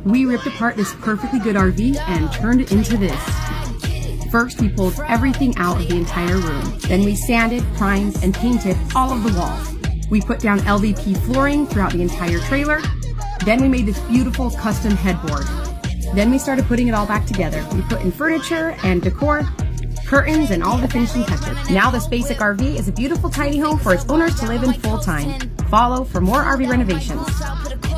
We ripped apart this perfectly good RV and turned it into this. First, we pulled everything out of the entire room. Then we sanded, primed, and painted all of the walls. We put down LVP flooring throughout the entire trailer. Then we made this beautiful custom headboard. Then we started putting it all back together. We put in furniture and decor, curtains, and all the finishing touches. Now this basic RV is a beautiful tiny home for its owners to live in full time. Follow for more RV renovations.